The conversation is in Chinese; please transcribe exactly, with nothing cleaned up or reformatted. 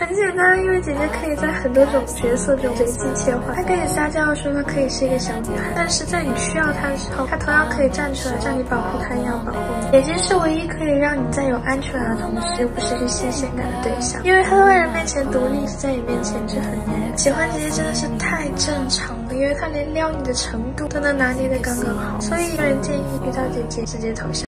很简单，因为姐姐可以在很多种角色中随机切换。她可以撒娇的说她可以是一个小女孩，但是在你需要她的时候，她同样可以站出来，像你保护她一样保护你。姐姐是唯一可以让你在有安全感的同时又不失去新鲜感的对象，因为她在外人面前独立，在你面前却很黏。喜欢姐姐真的是太正常了，因为她连撩你的程度都能拿捏得刚刚好，所以个人建议遇到姐姐直接投降。